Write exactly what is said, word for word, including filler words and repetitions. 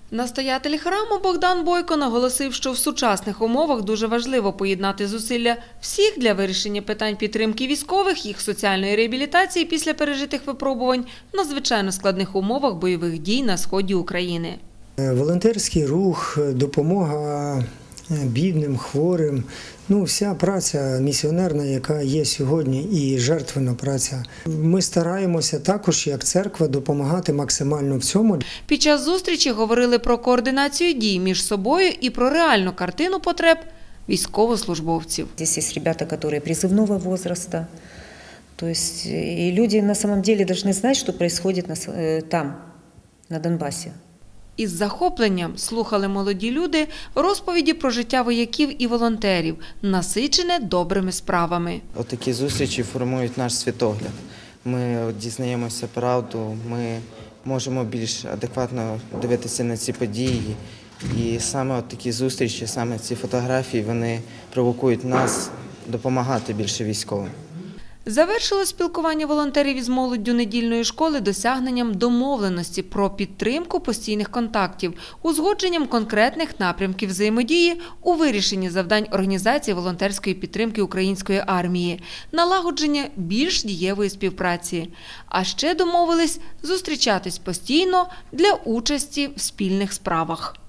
Настоятель храму Богдан Бойко наголосив, що в сучасних умовах дуже важливо поєднати зусилля всіх для вирішення питань підтримки військових, їх соціальної реабілітації після пережитих випробувань в надзвичайно складних умовах бойових дій на сході України. Волонтерський рух, допомога бідним, хворим, ну, вся праця місіонерна, яка є сьогодні, і жертвена праця. Ми стараємося також, як церква, допомагати максимально в цьому. Під час зустрічі говорили про координацію дій між собою і про реальну картину потреб військовослужбовців. Здесь есть ребята, которые призывного возраста. То есть и люди на самом деле должны знать, что происходит на, там, на Донбасі. Із захопленням слухали молоді люди розповіді про життя вояків і волонтерів, насичене добрими справами. Отакі зустрічі формують наш світогляд. Ми дізнаємося правду, ми можемо більш адекватно дивитися на ці події. І саме такі зустрічі, саме ці фотографії, вони провокують нас допомагати більше військовим. Завершило спілкування волонтерів із молоддю недільної школи досягненням домовленості про підтримку постійних контактів, узгодженням конкретних напрямків взаємодії у вирішенні завдань організації волонтерської підтримки української армії, налагодження більш дієвої співпраці. А ще домовились зустрічатись постійно для участі в спільних справах.